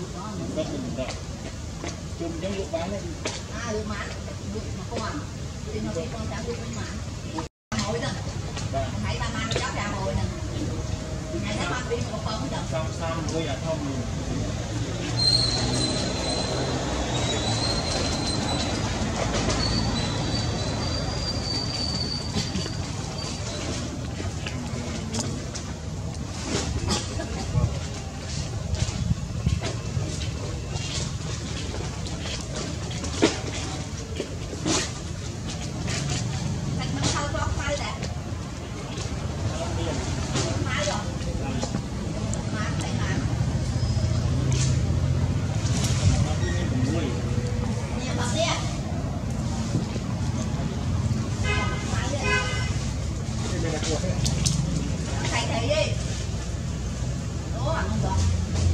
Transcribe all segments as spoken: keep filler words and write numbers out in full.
Rất là đậm. Chung giống lúc bán đấy. À, lúc bán, lúc mà con thì nó đi con cháu đi con bán. Hội nè. Thấy ba mang cháu ra hội nè. Ngày thấy ba đi một con không được. Xong xong với à thông luôn. Thầy thầy đi. Đúng rồi, không được.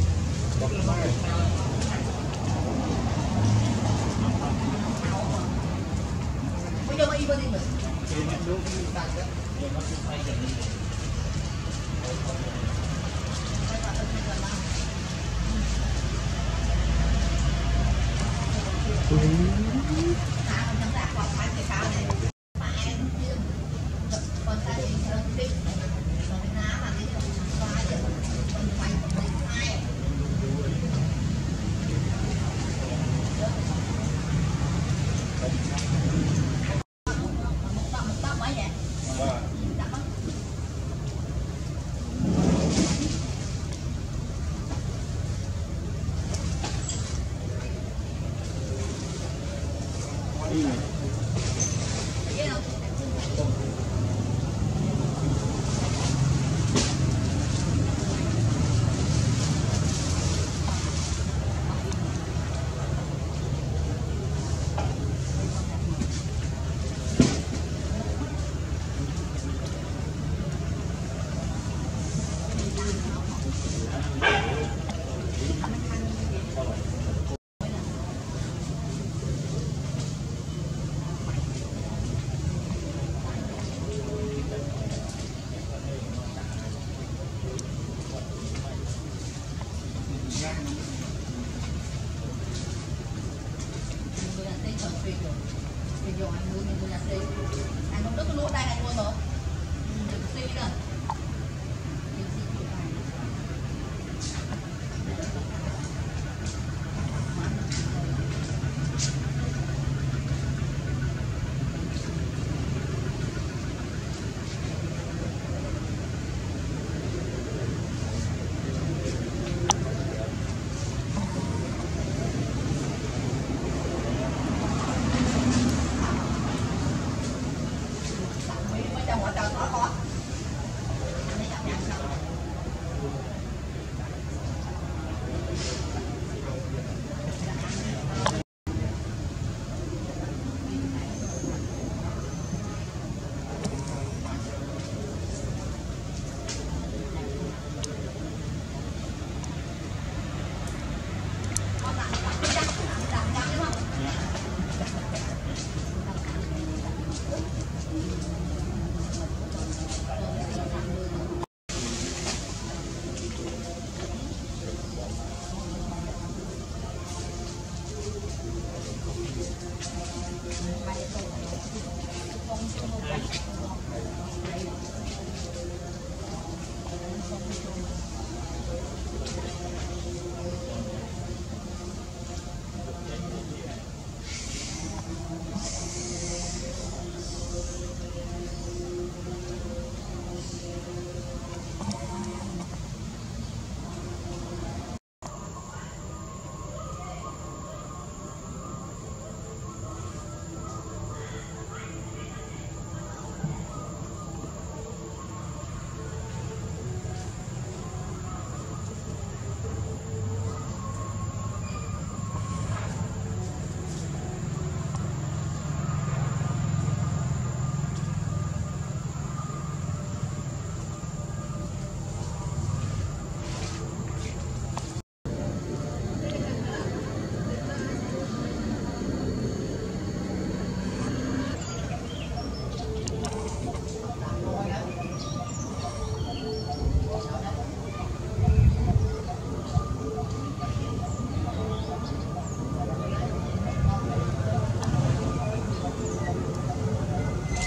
Bây giờ mà y bên đi mình. Thì nó đúng tăng đó. Giờ nó cũng thay dần đi. À, thằng Đạt còn phải cái cao này. Mà em chưa. Còn ta thì sao đi. Còn cái ná mà đi qua giờ mình quay mình hai. Một tóc một tóc mấy vậy? Đậm lắm. Đi này. Thấy không? Video anh nuôi mình nuôi nhà xí. Anh không biết có nuôi đây anh nuôi mà. Đừng xí nữa.